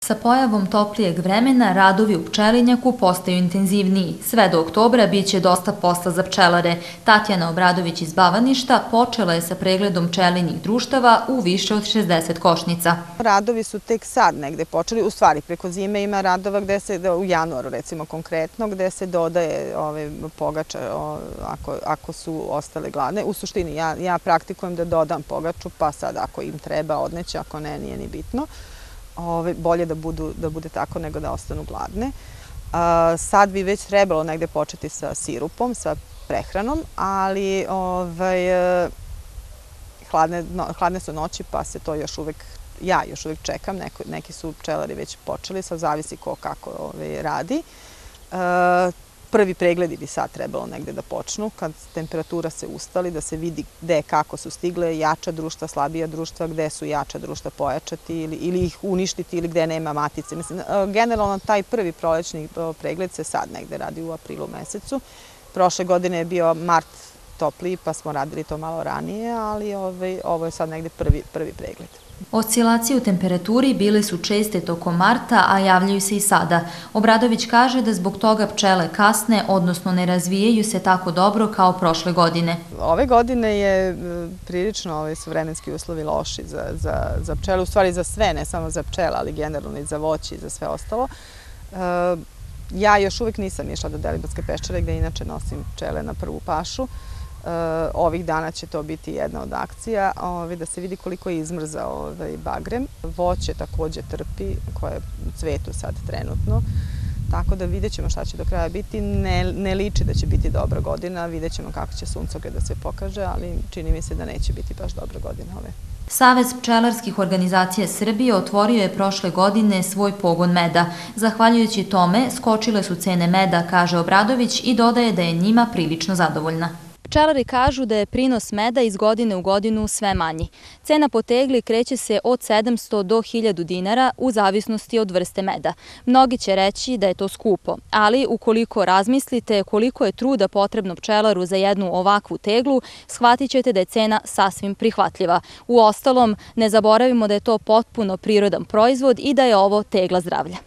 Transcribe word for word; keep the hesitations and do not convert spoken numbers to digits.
Sa pojavom toplijeg vremena radovi u pčelinjaku postaju intenzivniji. Sve do oktobra biće dosta posla za pčelare. Tatjana Obradović iz Bavaništa počela je sa pregledom pčelinjih društava u više od šezdeset košnica. Radovi su tek sad negde počeli, u stvari preko zime ima radova gde se, u januaru recimo konkretno, gde se dodaje ove pogača ako, ako su ostale gladne. U suštini ja, ja praktikujem da dodam pogaču, pa sad ako im treba odneće, ako ne, nije ni bitno. Ove, bolje da, budu, da bude tako nego da ostanu gladne. A, sad bi već trebalo negde početi sa sirupom, sa prehranom, ali ovaj, hladne, no, hladne su noći pa se to još uvek, ja još uvek čekam, Neko, neki su pčelari već počeli, sad zavisi ko kako ovaj, radi. A, Prvi pregledi bi sad trebalo negde da počnu, kad temperatura se ustali, da se vidi gde, kako su stigle jača društva, slabija društva, gde su jača društva pojačati ili, ili ih uništiti ili gde nema matice. Mislim, generalno taj prvi prolećni pregled se sad negde radi u aprilu mesecu. Prošle godine je bio mart topliji pa smo radili to malo ranije, ali ovaj, ovo je sad negde prvi, prvi pregled. Oscilacije u temperaturi bile su česte tokom marta, a javljaju se i sada. Obradović kaže da zbog toga pčele kasne, odnosno ne razvijaju se tako dobro kao prošle godine. Ove godine je prilično ovaj, su vremenski uslovi loši za, za, za pčele, u stvari za sve, ne samo za pčele, ali generalno i za voće i za sve ostalo. E, ja još uvek nisam išla do Deliblatske peščare, gde inače nosim pčele na prvu pašu. Ovih dana će to biti jedna od akcija, da se vidi koliko je izmrzao bagrem. Voće takođe trpi, koje je u cvetu sad trenutno, tako da vidjet ćemo šta će do kraja biti. Ne, ne liči da će biti dobra godina, vidjet ćemo kako će suncokret da se pokaže, ali čini mi se da neće biti baš dobra godina ove. Savez pčelarskih organizacija Srbije otvorio je prošle godine svoj pogon meda. Zahvaljujući tome, skočile su cene meda, kaže Obradović, i dodaje da je njima prilično zadovoljna. Pčelari kažu da je prinos meda iz godine u godinu sve manji. Cena po tegli kreće se od sedamsto do hiljadu dinara u zavisnosti od vrste meda. Mnogi će reći da je to skupo, ali ukoliko razmislite koliko je truda potrebno pčelaru za jednu ovakvu teglu, shvatit ćete da je cena sasvim prihvatljiva. Uostalom, ne zaboravimo da je to potpuno prirodan proizvod i da je ovo tegla zdravlja.